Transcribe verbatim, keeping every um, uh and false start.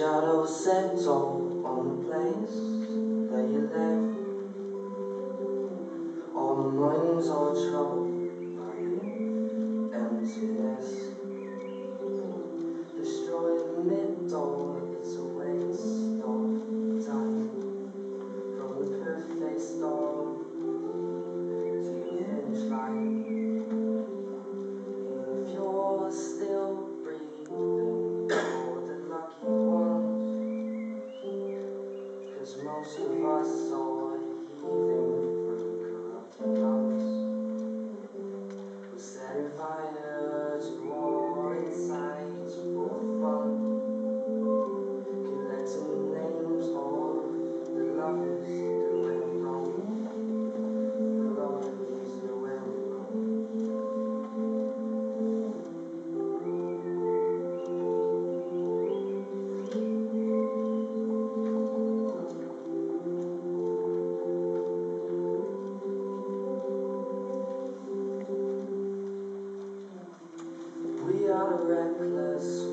shadows settle on the place that you left. All the minds are troubled by the emptiness. Destroy the middle, it's a waste of time. From the perfect start to the finish line. If you're still breathing, you're the lucky ones. Cause most of us are heaving through corrupted lungs. We're setting fire to war inside for fun. Collecting names of the lovers that went wrong. The lovers that went wrong. We are the reckless